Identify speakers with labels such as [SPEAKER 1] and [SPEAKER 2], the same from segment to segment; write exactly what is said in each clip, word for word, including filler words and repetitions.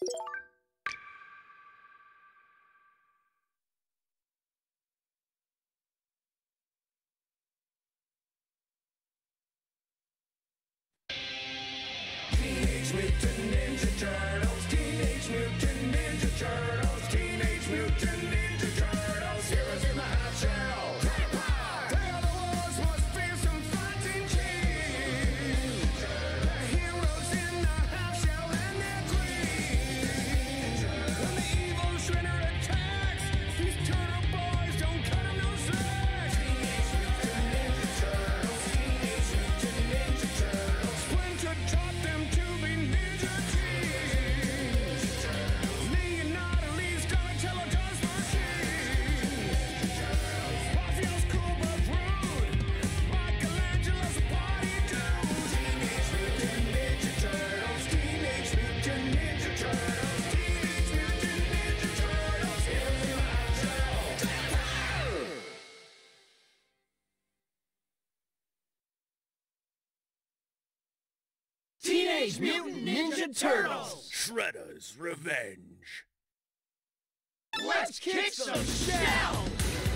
[SPEAKER 1] Teenage Mutant Ninja Turtles, Teenage Mutant Ninja Turtles, Teenage Mutant Ninja Turtles, heroes in the half shell. They are the world's most fearsome fighting team. The heroes in the half shell and their queen. When the evil shredder attacks, these turtle boys don't cut him no slack. Teenage Mutant Ninja Turtles, Teenage Mutant Ninja Turtles, Splinter taught them to be ninja teens. Leonardo leaves Donatello does machine. Raphael's cool but rude. Michelangelo's a party dude. Teenage Mutant Ninja Turtles, Teenage Mutant Ninja Turtles, Teenage Mutant Ninja Turtles, heroes in the half shell.
[SPEAKER 2] Teenage Mutant Ninja Turtles!
[SPEAKER 3] Shredder's Revenge.
[SPEAKER 2] Let's kick some shell!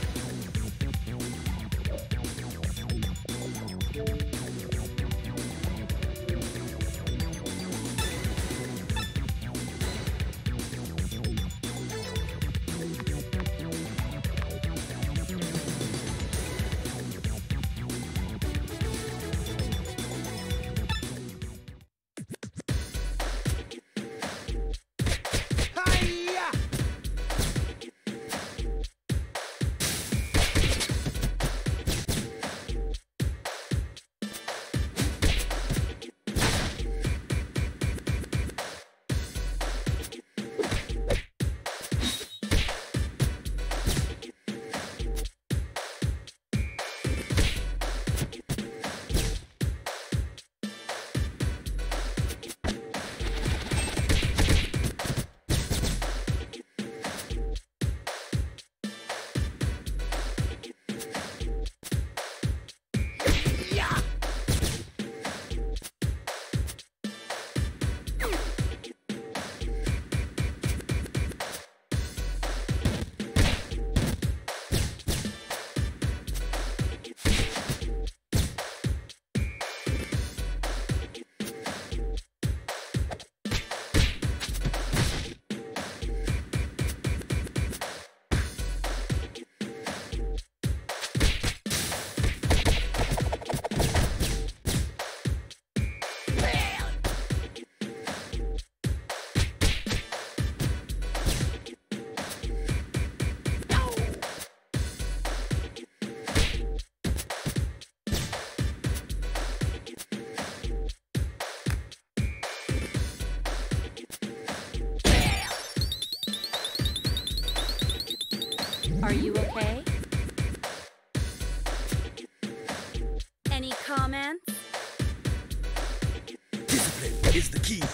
[SPEAKER 1] Hi-ya!
[SPEAKER 4] Are you okay? Any comments?
[SPEAKER 3] Discipline is the key.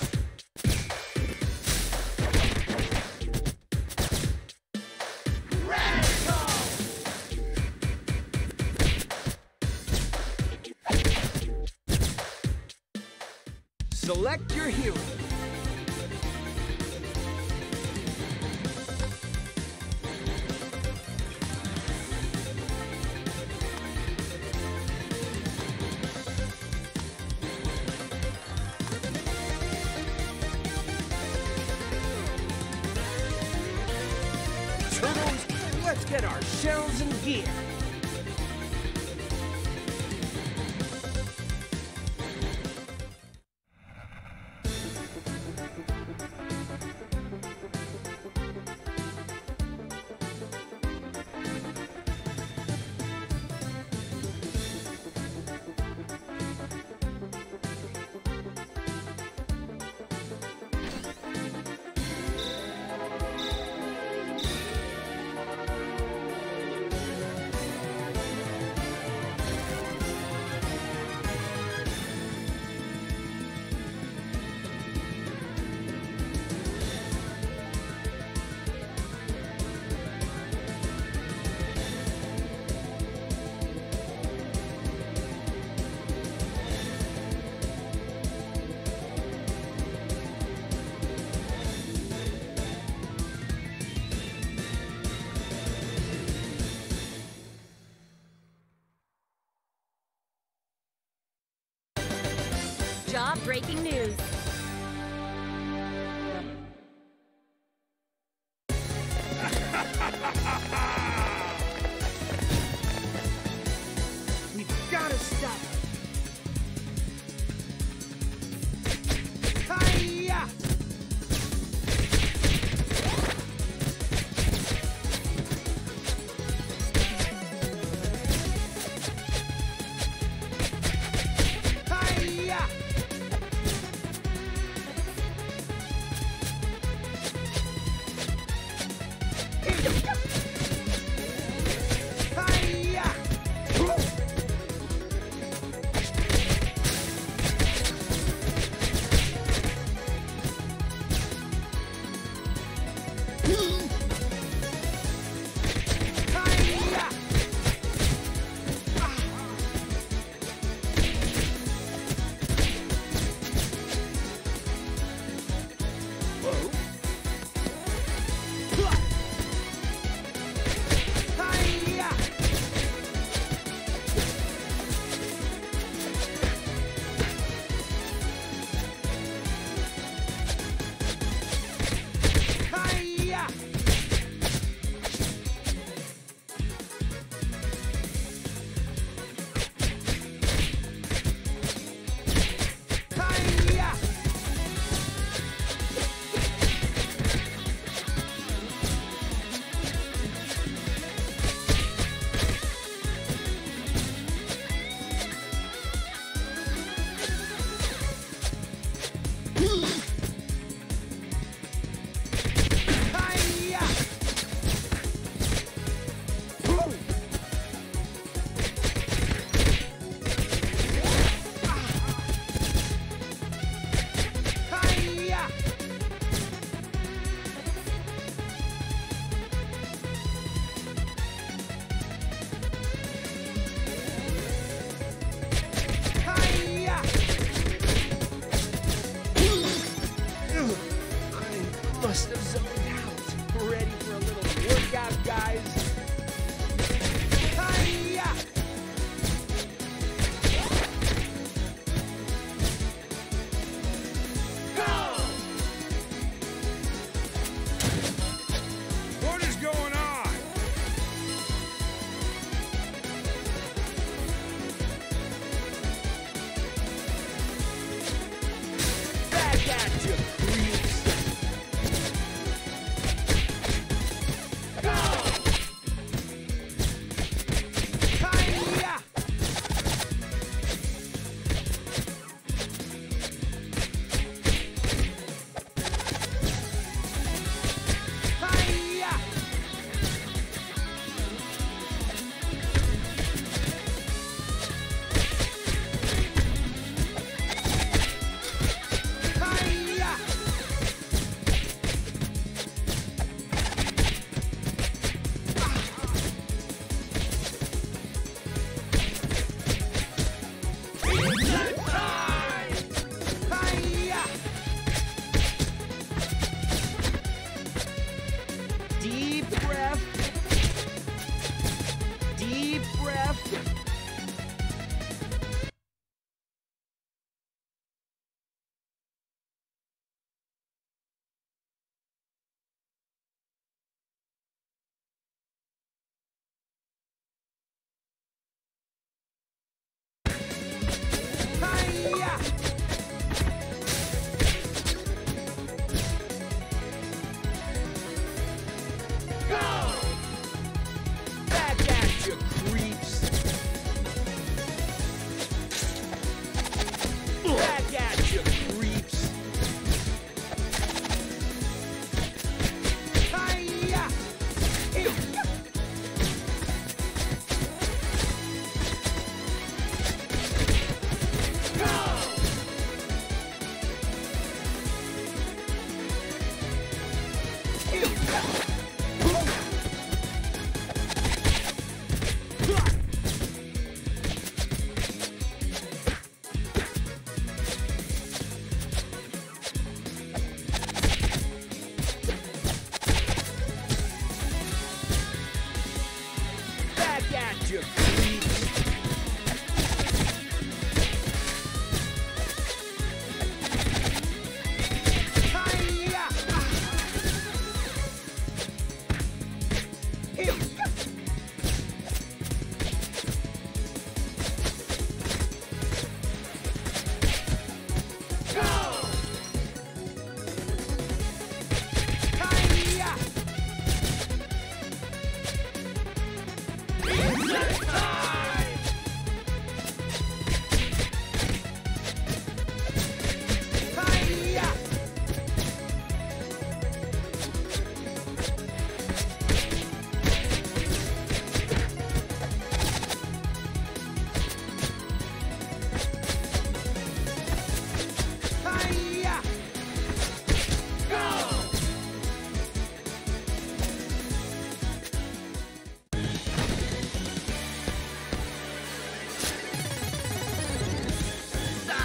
[SPEAKER 2] Select your hero. Turtles, let's get our shells in gear.
[SPEAKER 4] Jaw-breaking news.
[SPEAKER 2] We've gotta stop it. Hi-ya! Hi-ya! Hi-ya! Hi-ya! Hi-ya! Hi-ya! Hi-ya! Hi-ya! Hi-ya! Hi-ya! I must have zoned out. Ready for a little workout, guys? Hi-ya! Go!
[SPEAKER 3] What is going on?
[SPEAKER 2] Back at you, creeps! Go! Hi-ya! Hi-ya! Hi-ya! Hi-ya! Deep breath. Deep breath. Hi-ya! Go! Back at you, creeps! Back at you, creeps! Hi-ya! Go! Back at you, creeps!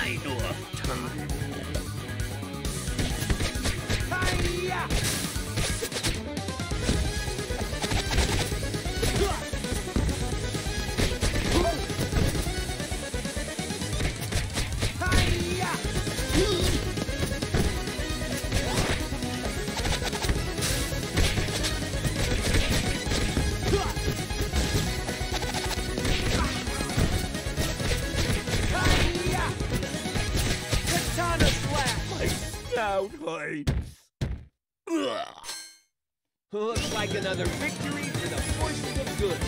[SPEAKER 3] kind of time.
[SPEAKER 2] Hi-ya!
[SPEAKER 3] Out hurts.
[SPEAKER 2] Looks like another victory for the forces of good.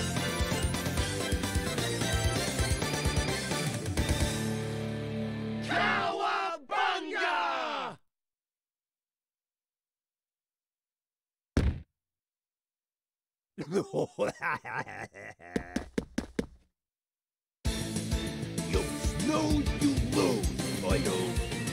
[SPEAKER 3] Cowabunga! You snooze, you lose, Idol.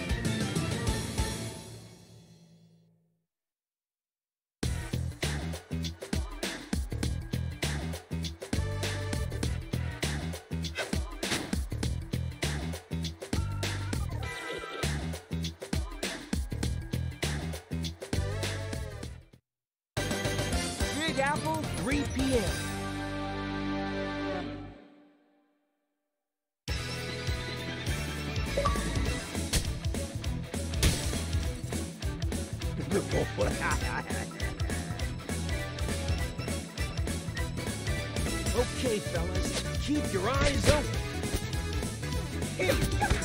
[SPEAKER 2] Big Apple, three p m Okay, fellas, keep your eyes open. Here we go.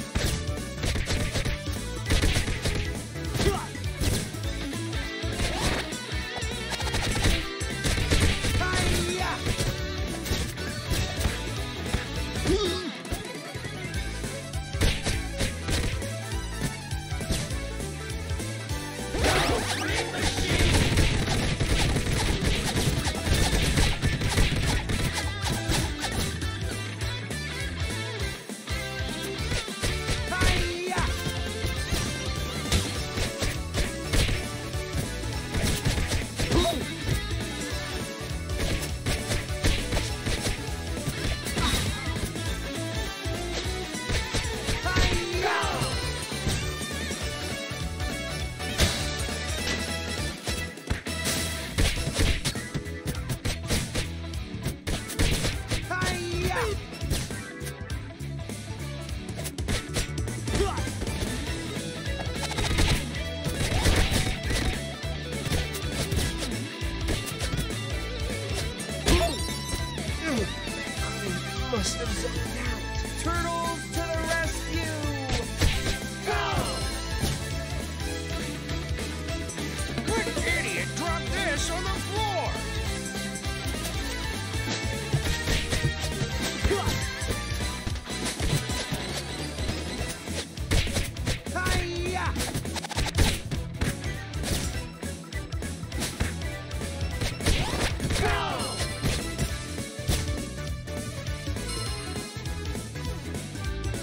[SPEAKER 2] Must have zoned out. Turtles to the rescue! Go!
[SPEAKER 1] What idiot dropped this on the floor?
[SPEAKER 2] Hi-ya! Go!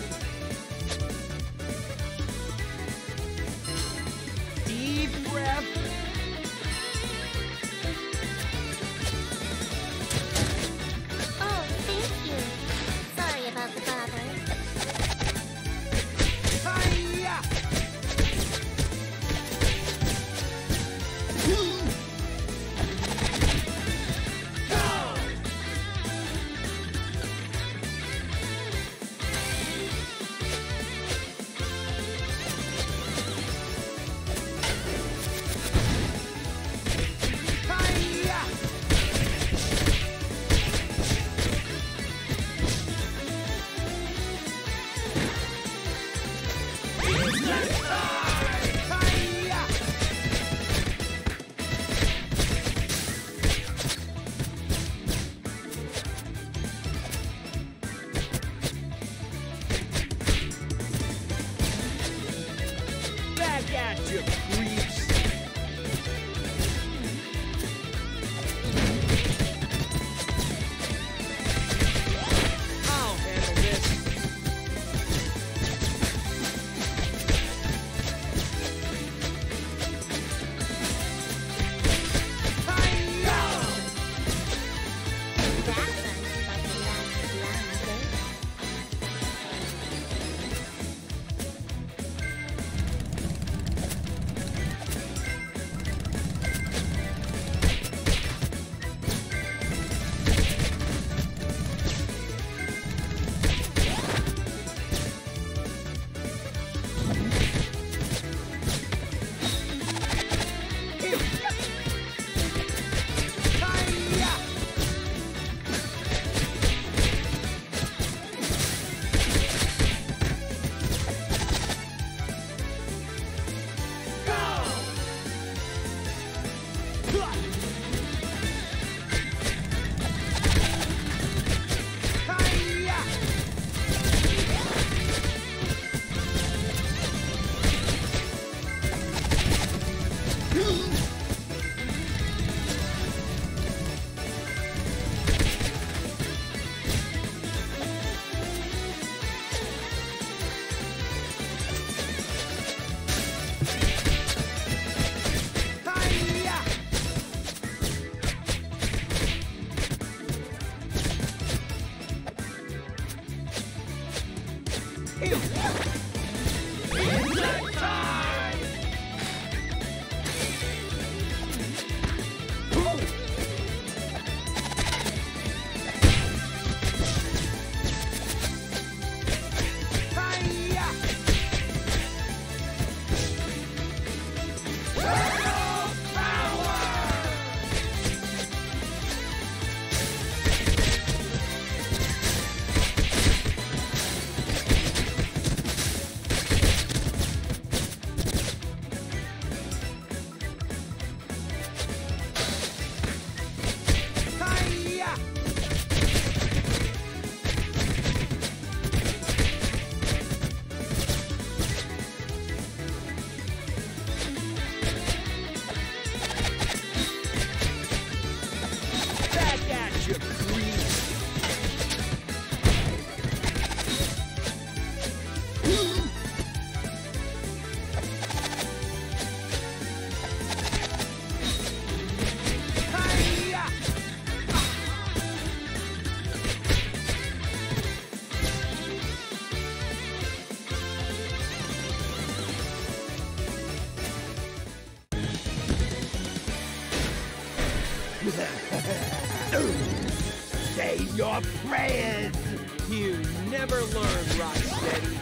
[SPEAKER 3] Say your prayers!
[SPEAKER 2] You never learn, Rocksteady.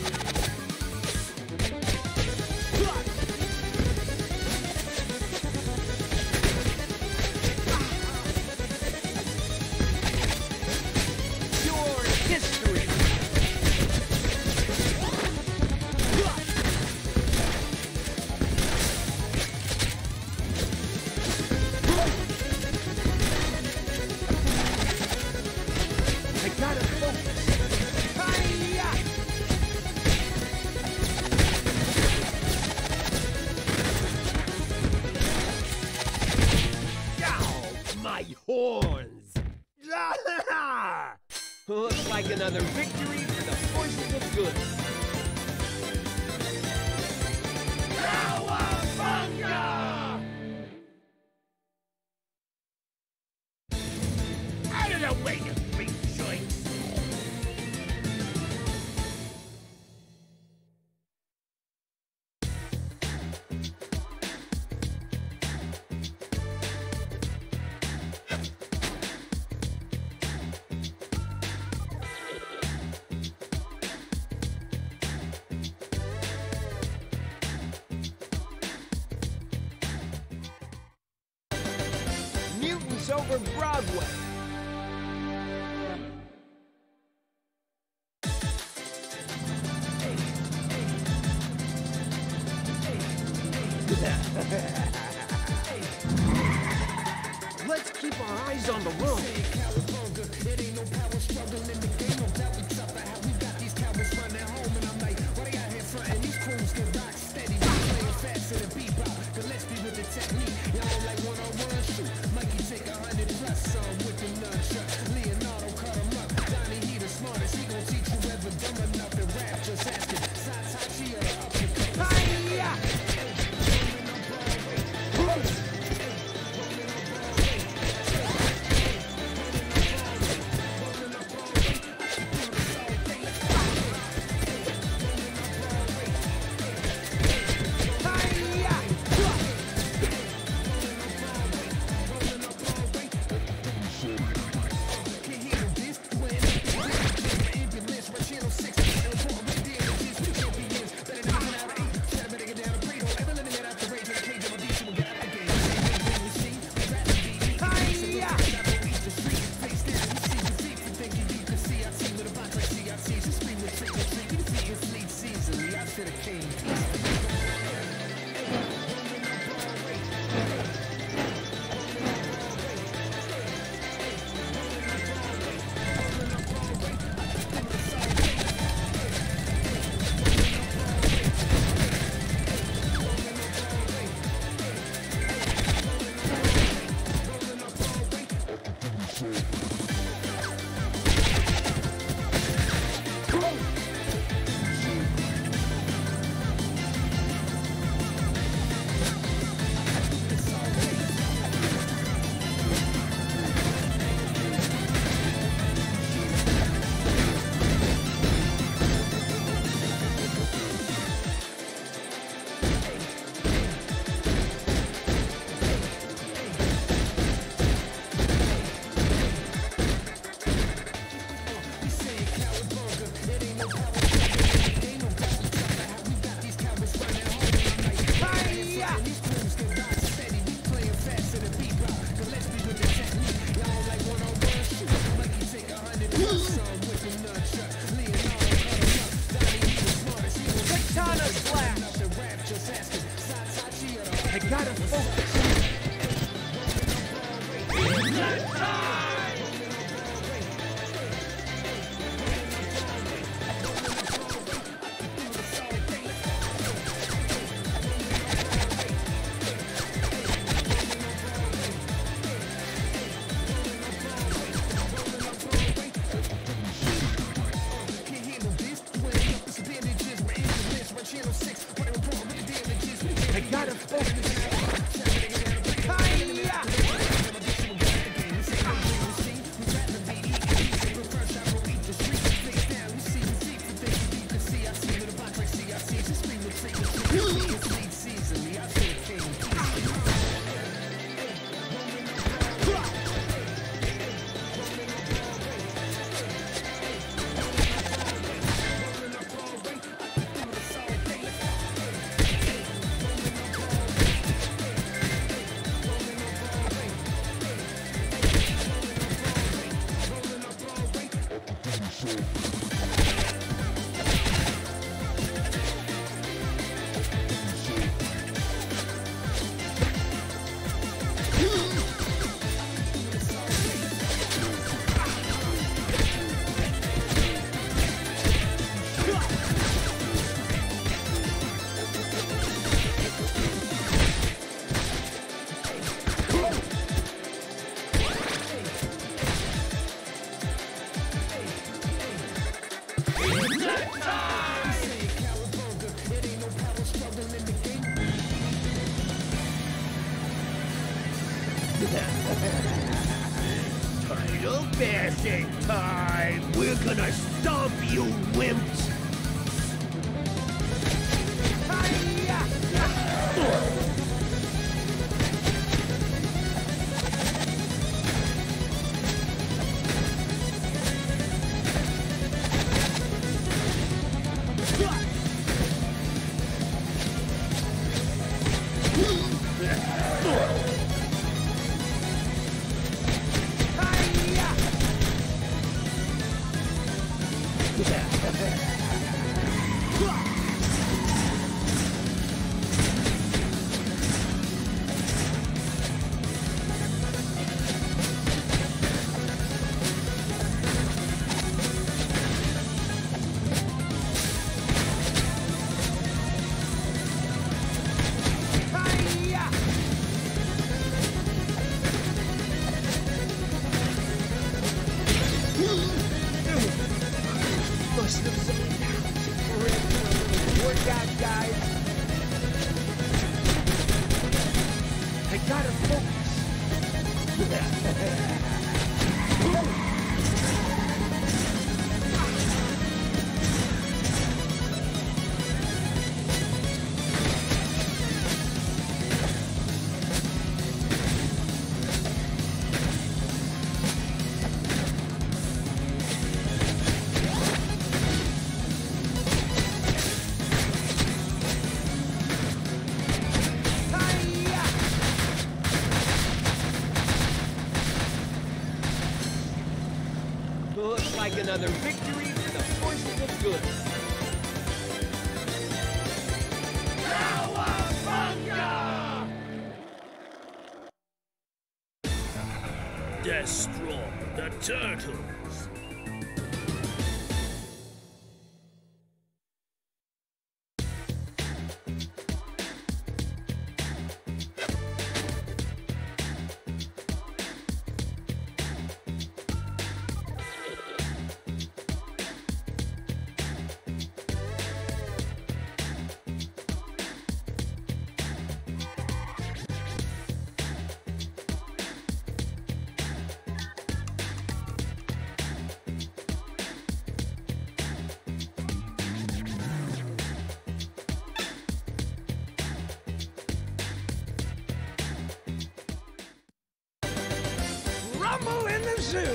[SPEAKER 2] Your history.
[SPEAKER 3] I gotta focus.
[SPEAKER 2] Hi-ya!
[SPEAKER 3] Ow, my horns!
[SPEAKER 2] Looks like another victory for the forces of good.
[SPEAKER 3] Cowabunga! Out of the way, you freak joints!
[SPEAKER 2] Mutants over Broadway. Let's keep our eyes on the road. gotta focus. I gotta focus.
[SPEAKER 3] Turtle bashing time! We're gonna stomp you, wimps!
[SPEAKER 2] Must have zoned out for it for a little workout, guys. I gotta focus. Looks like another victory for the forces of good.
[SPEAKER 3] Destroy the turtles!
[SPEAKER 2] Rumble in the zoo!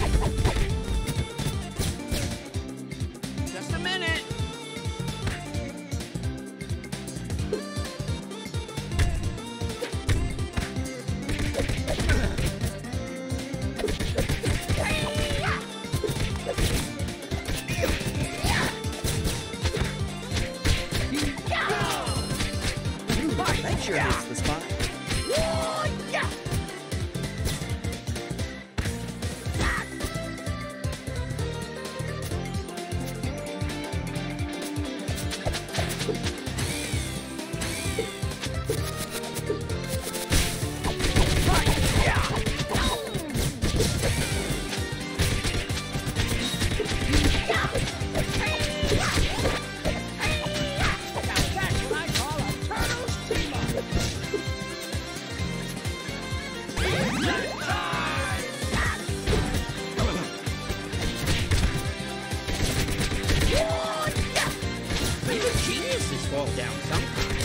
[SPEAKER 5] Just a minute. sure hits the spot.
[SPEAKER 3] Geniuses fall down sometimes.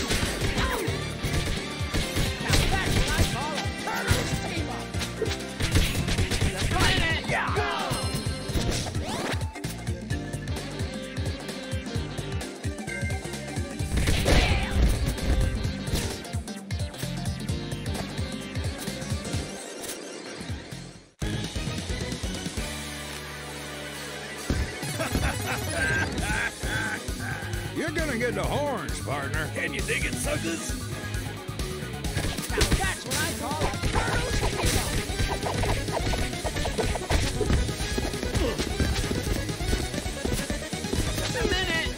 [SPEAKER 1] You're gonna get the horns, partner.
[SPEAKER 3] Can you dig it, suckers?
[SPEAKER 2] Now that's what I call a turtle's team-up. Just a minute.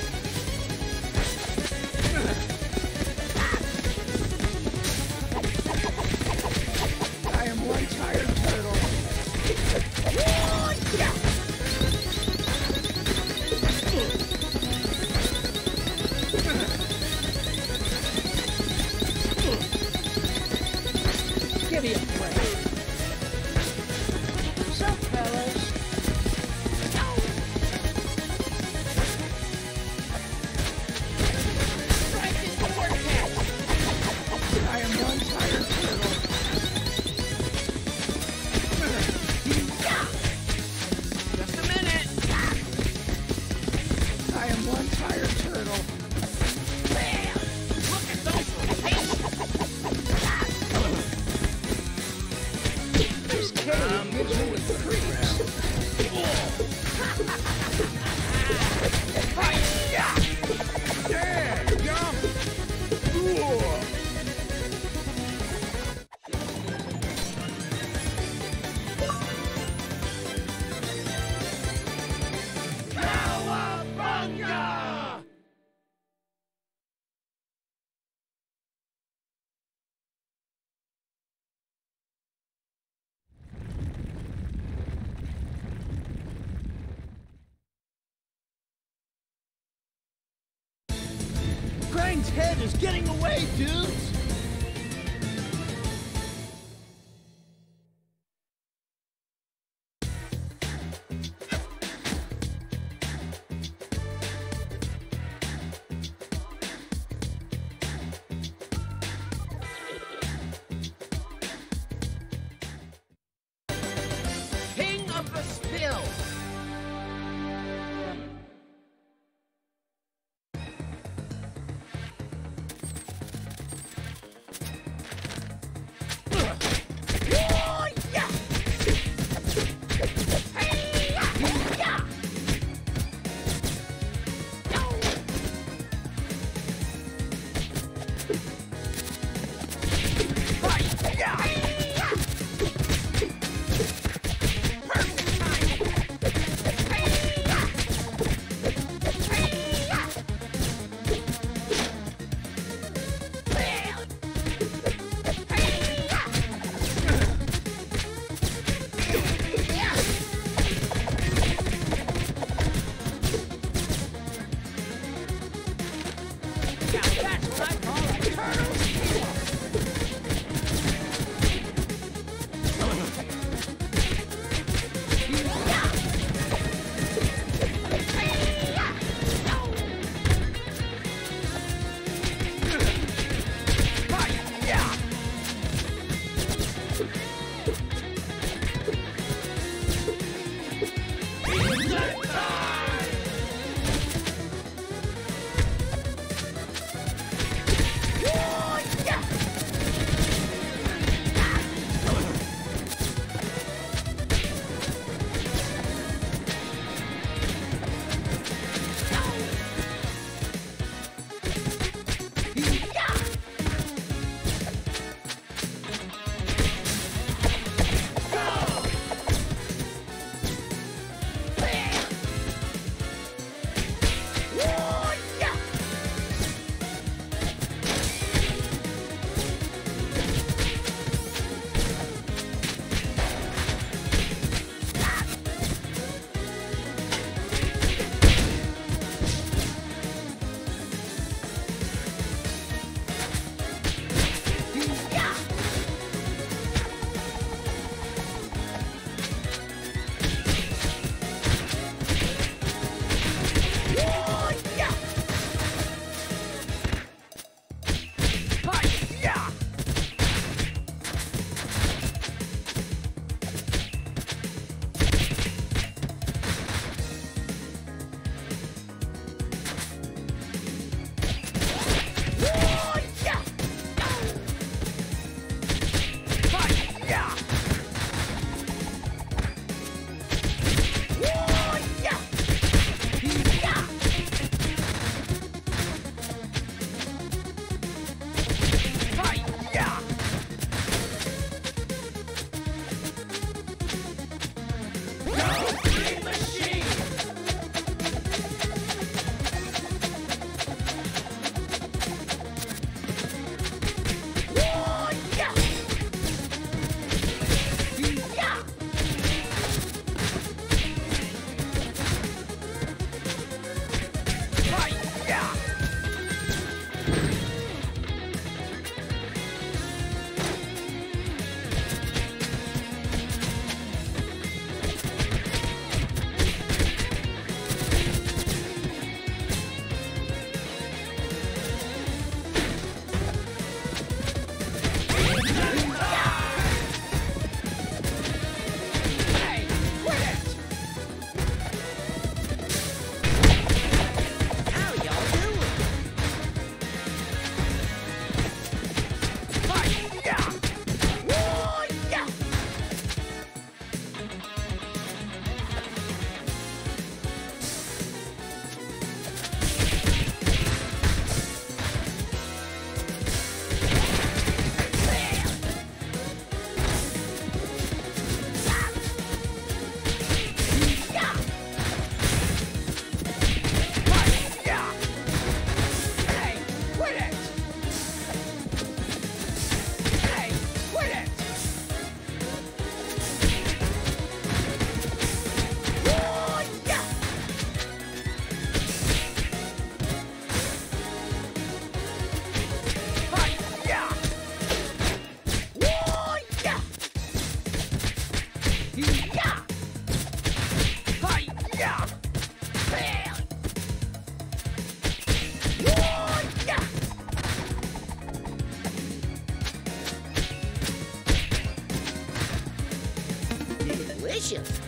[SPEAKER 2] I am one tired turtle. Give me a break. What's up, fellas? Strike is the vortex. I am one tired turtle. Just a minute. I am one tired turtle. Look at those rotations. This cave gives me the creeps.
[SPEAKER 1] Yeah, jump!
[SPEAKER 3] Cowabunga!
[SPEAKER 2] Krang's head is getting away, dudes! King of the Spill!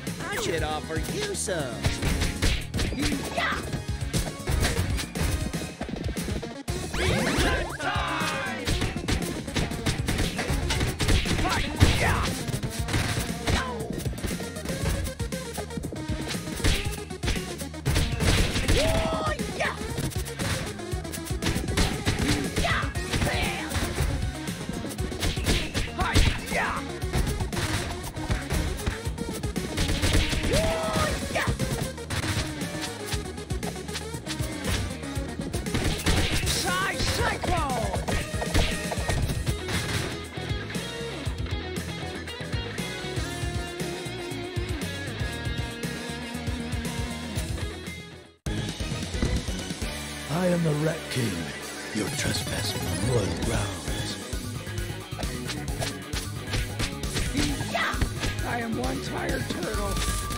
[SPEAKER 2] I should offer you some. Yeah!
[SPEAKER 3] I am the Rat King. You're trespassing on royal grounds.
[SPEAKER 2] I am one tired turtle.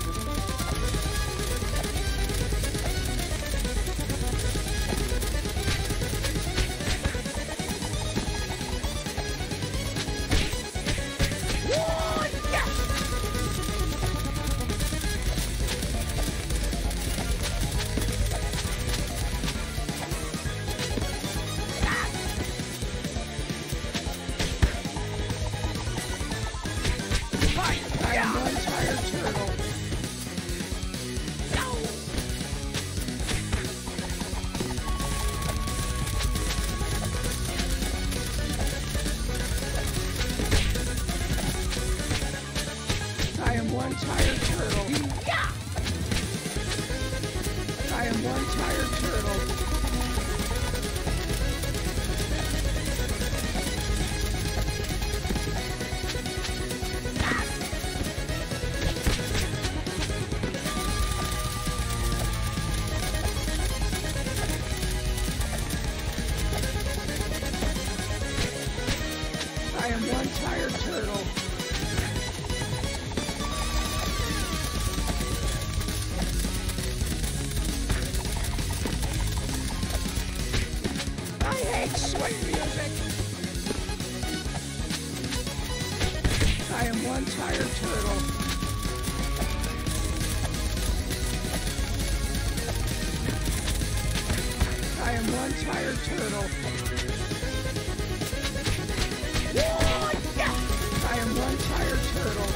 [SPEAKER 2] I am one tired turtle. I am one tired turtle. I am one tired turtle. I am one tired turtle. I hate swing music. I am one tired turtle. I am one tired turtle. I am one tired turtle.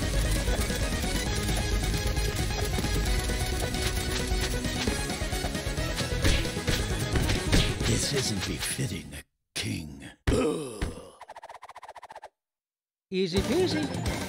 [SPEAKER 3] This isn't befitting a king.
[SPEAKER 2] Easy peasy.